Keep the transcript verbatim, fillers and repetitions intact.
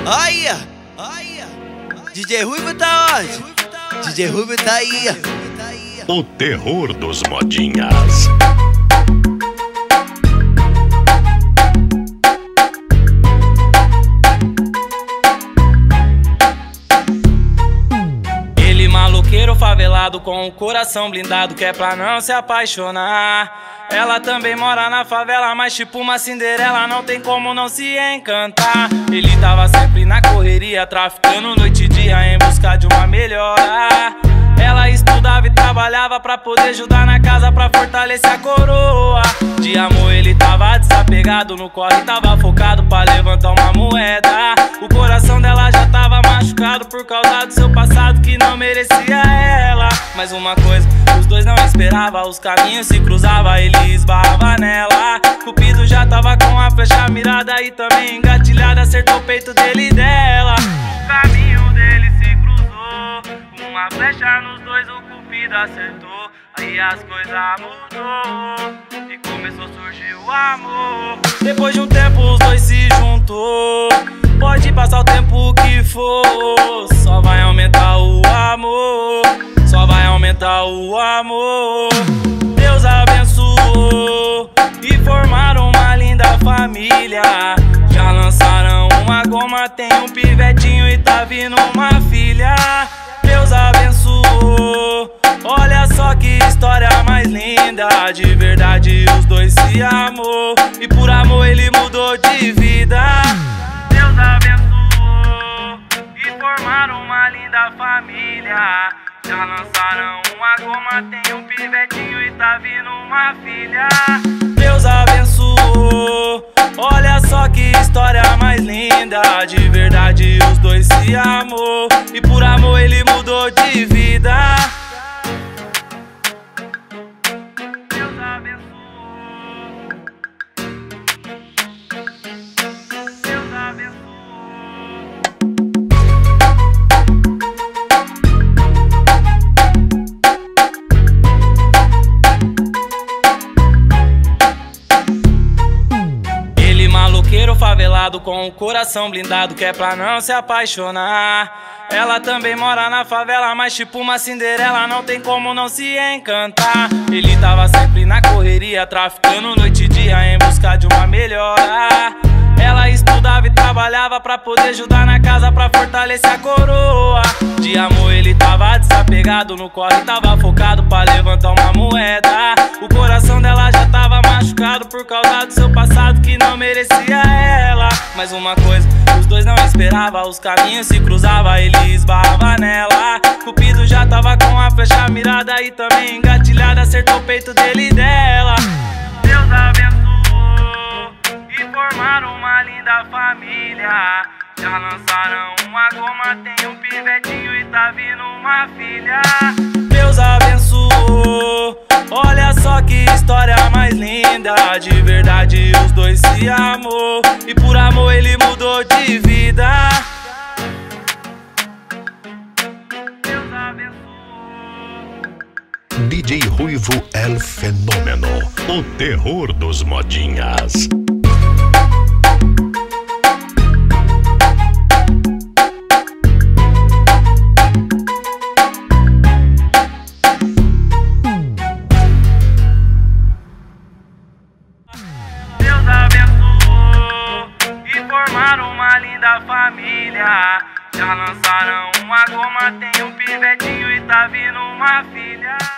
Aí, aí, D J Ruivo tá onde? D J Ruivo tá aí. O terror dos modinhas. Ele maloqueiro favelado com o coração blindado, que é pra não se apaixonar. Ela também mora na favela, mas tipo uma Cinderela, não tem como não se encantar. Ele tava sempre na correria, traficando noite e dia em busca de uma melhora. Ela estudava e trabalhava pra poder ajudar na casa, pra fortalecer a coroa. De amor ele tava desapegado, no corre tava focado pra levantar uma moeda. O coração dela já tava machucado por causa do seu passado que não merecia ela. Mas uma coisa, os dois não esperavam, os caminhos se cruzavam, ele esbarrava nela. Cupido já tava com a flecha mirada e também engatilhada, acertou o peito dele e dela. O caminho dele se cruzou, uma flecha nos dois o Cupido acertou. Aí as coisas mudou e começou a surgir o amor. Depois de um tempo os dois se juntou. Pode passar o tempo que for, só vai aumentar o amor, só vai aumentar o amor. Deus abençoou e formaram uma linda família. Já lançaram uma goma, tem um pivetinho e tá vindo uma filha. Deus abençoou, olha só que história mais linda. De verdade os dois se amou e por amor ele mudou de vida. Deus abençoou e formaram uma linda família. Já lançaram uma goma, tem um pivetinho e tá vindo uma filha. Deus abençoou, olha só que história mais linda. De verdade os dois se amou e por amor ele mudou de vida. Deus abençoou, Deus abençoou. Maloqueiro favelado com o coração blindado, que é pra não se apaixonar. Ela também mora na favela, mas tipo uma Cinderela, não tem como não se encantar. Ele tava sempre na correria, traficando noite e dia em busca de uma melhora. Ela estudava e trabalhava pra poder ajudar na casa, pra fortalecer a coroa. De amor ele tava desapegado, no corre tava focado pra levantar uma moeda. O coração dela já tava machucado por causa do seu passado que não merecia ela. Mas uma coisa, os dois não esperavam, os caminhos se cruzavam, ele esbarrava nela. Cupido já tava com a flecha mirada e também engatilhada, acertou o peito dele e dela. Deus abençoou e formaram uma linda família. Já lançaram uma goma, tem um pivetinho e tá vindo uma filha. Deus abençoou, olha só que história mais linda. De verdade os dois se amou e por amor ele mudou de vida. Deus abençoou. D J Ruivo El Fenômeno, o terror dos modinhas. Deus abençoou e formaram uma linda família. Já lançaram uma goma, tem um pivetinho e tá vindo uma filha.